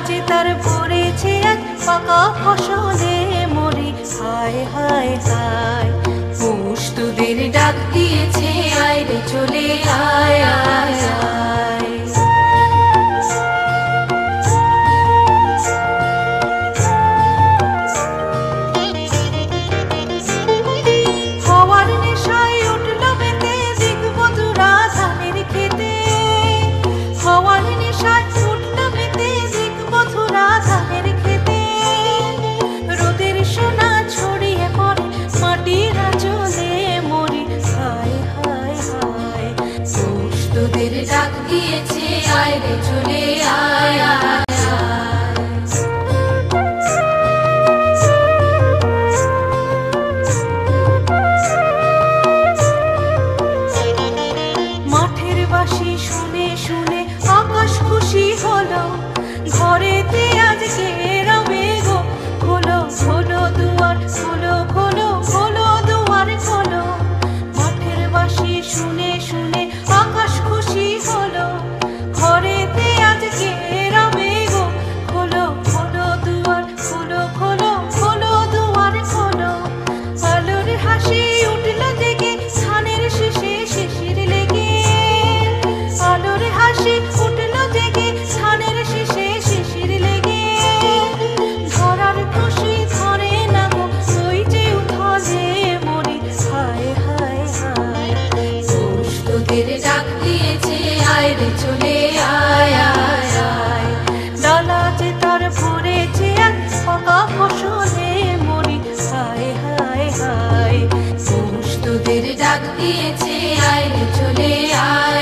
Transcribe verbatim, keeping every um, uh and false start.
যে তার ভরেছে আজ পাকা ফসলে মরি। হায় হায় হায় পৌষ তোদের ডাক দিয়েছে, আয় রে চলে আয় আয় আয়। ডাক দিয়েছে আয় রে চলে আয় আয় আয়। মাঠের বাঁশি শুনে শুনে আকাশ খুশি হলো, ঘরেতে আজকে রবে গো খোলো খোলো দুয়ার খোলো খোলো খোলো দুয়ার খোলো। মাঠের বাঁশি শুনে শুনে আকাশ খুশি হলো, ঘরেতে আজকে রবে গো খোলো খোলো দুয়ার খোলো খোলো খোলো দুয়ার খোলো। আলোর হাসি উঠল জেগে ধানের শেষে শিশির লেগে, আলোর হাসি উঠল জেগে ধানের শেষে শিশির লেগে। ধরার খুশি ধরে না গো ওই যে উঠলে মরি। হায় হায় হায় পৌষ তোদের ডাক দিয়েছে, আয় রে চলে আয় আয় আয়। ডালা যে তার ভরেছে আজ পাকা ফসলে মরি। হায় হায় হায় পৌষ তোদের ডাক দিয়েছে, আয় রে চলে আয়।